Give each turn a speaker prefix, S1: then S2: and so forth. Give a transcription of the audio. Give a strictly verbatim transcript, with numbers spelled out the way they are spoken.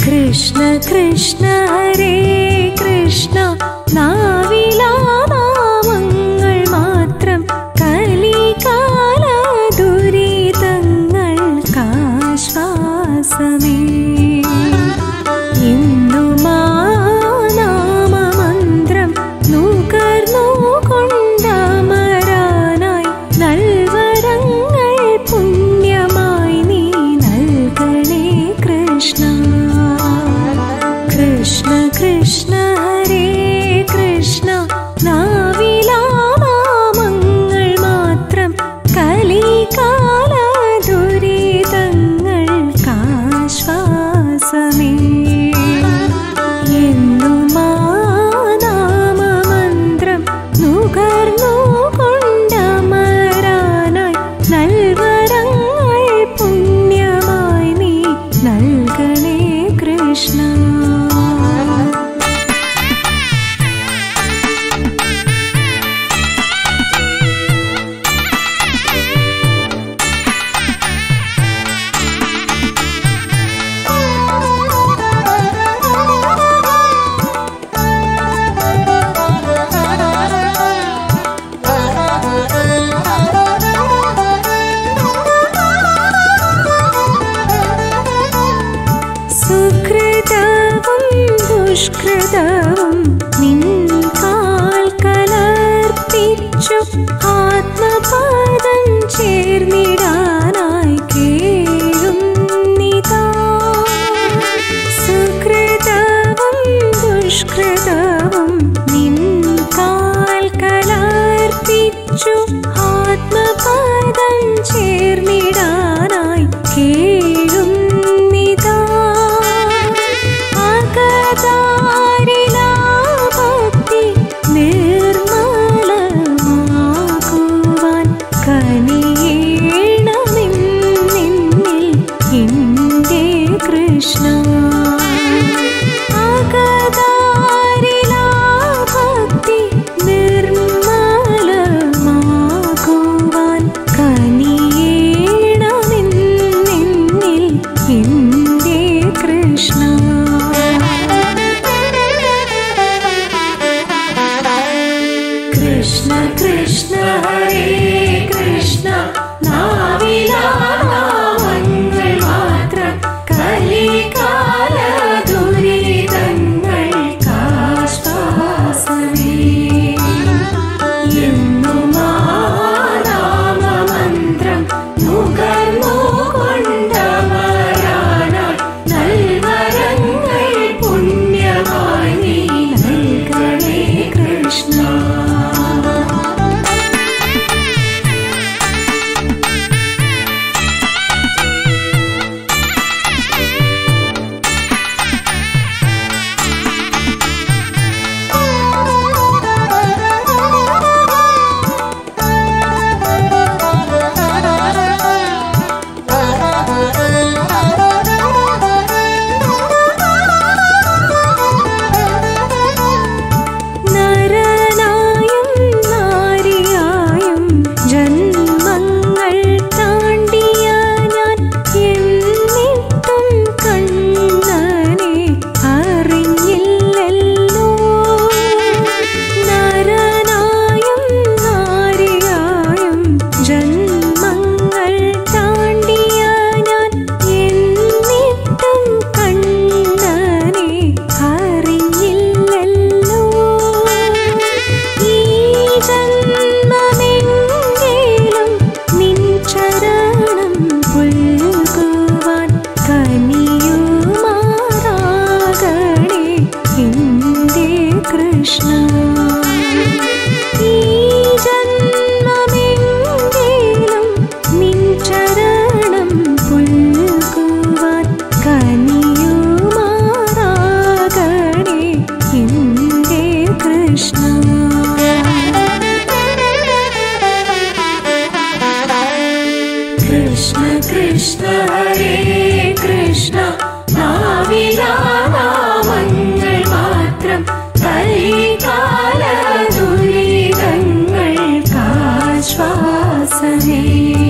S1: कृष्ण कृष्ण हरे कृष्ण നാവിലാനാമങ്ങൾ മാത്രം കലികാല ദുരിതങ്ങൾക്കാശ്വാസമേ എന്നുമാ നാമമന്ത്രം നുകർന്നു കൊണ്ടമരാനായി നൽവരങ്ങൾ പുണ്യമായി നീ നൽകണേ കൃഷ്ണ कृष्ण कृष्ण हरे कृष्ण നാവിലാനാമങ്ങൾ മാത്രം കലികാല ദുരിതങ്ങൾക്കാശ്വാസമേ എന്നുമാ നാമമന്ത്രം നുകർന്നു കൊണ്ടമരാനായി നൽവരങ്ങൾ പുണ്യമായി നീ നൽകണേ കൃഷ്ണ ദുഷ്കൃതവും നിൻ കാൽ കലർപ്പിച്ചു ആത്മപാദം ചേർന്നിടാനായി കേഴുന്നിതാ സുകൃതവും ദുഷ്കൃതവും നിൻ കാൽ കലർപ്പിച്ചു ആത്മപാദം ചേർന്നിടാനായി കേഴുന്നിതാ ഭക്തി നിർമ്മലമാകുവാൻ കനിയേണമെന്നിൽ എൻ്റെ കൃഷ്ണ ഭക്തി നിർമ്മലമാകുവാൻ കനിയേണമെന്നിൽ എൻ്റെ കൃഷ്ണ कृष्ण कृष्ण हरे कृष्ण നാവിലാനാമങ്ങൾ മാത്രം കലികാല ദുരിതങ്ങൾക്കാശ്വാസമേ എന്നുമാ നാമമന്ത്രം നുകർന്നു കൊണ്ടമരാനായി നൽവരങ്ങൾ പുണ്യമായി നീ നൽകണേ കൃഷ്ണ कृष्ण कृष्ण हरे कृष्ण നാവിലാനാമങ്ങൾ മാത്രം കലികാല ദുരിതങ്ങൾക്കാശ്വാസമേ